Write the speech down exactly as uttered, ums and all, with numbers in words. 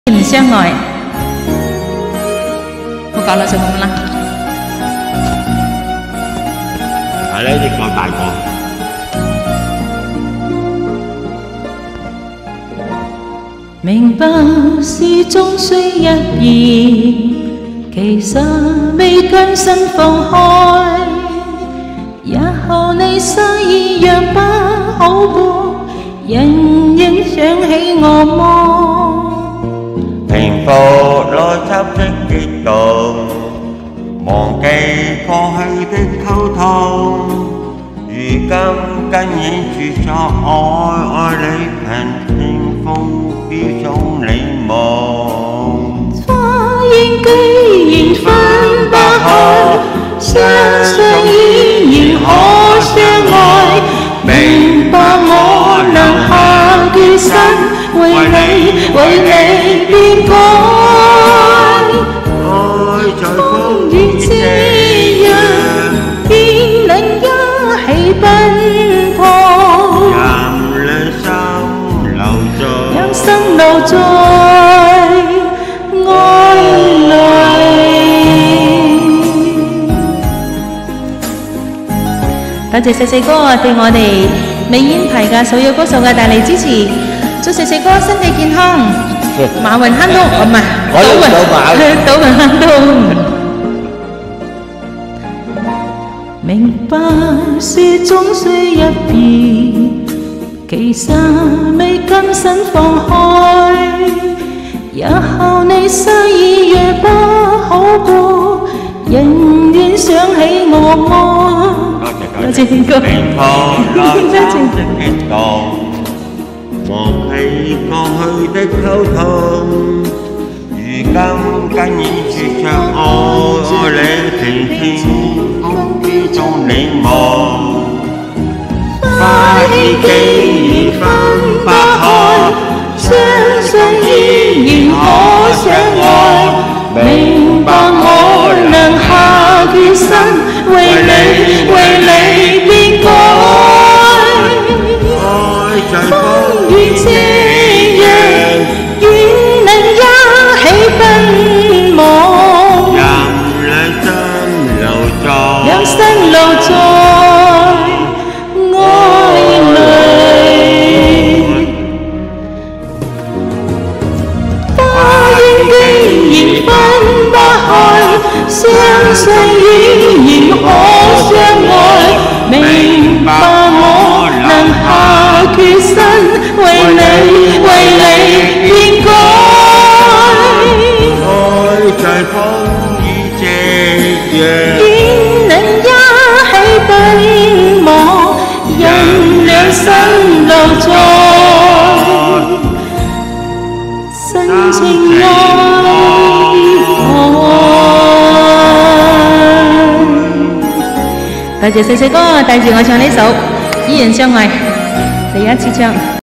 唔相愛，我講啦就咁啦。 係咧，亦夠大個。 明白是終須一別，其實未將身放開。日後你失意若不好過，仍然想起我麼？ 平復邏輯的激動，忘記過去的溝通。如今跟演住作愛，愛你憑清風飄送你夢。 花煙居然分不開，相信依然可相愛。明白我能下決心，為你為你變改。 愛在風雨這樣， 邊能一起奔波？ 任兩心留在， 讓心留在愛裏。多謝細細哥對我哋美煙牌嘅所有歌手嘅大力支持，祝細細哥身體健康，馬雲亨通，唔係賭雲，賭雲亨通。明白是終須一別，其實未甘心放開。日後你失意若不好過，仍然想起我麼？多謝天哥， 平復邏輯的激動，忘記過去的溝通。如今跟演住着愛，愛你平天風飄中你夢。花已經已分不開，相信依然可相愛。明白我能下決心，為你為你變改。愛在風雨這樣，願能一起奔忙。任兩心留在，讓心留在愛裏。花煙竟然分不開，相信依然可相愛。明白我能下決心，為你為你變改。愛在風雨這樣，邊能一起奔忙？任兩心留在深情愛河。多謝細細哥帶住我唱呢首《依然相愛》，第一次唱。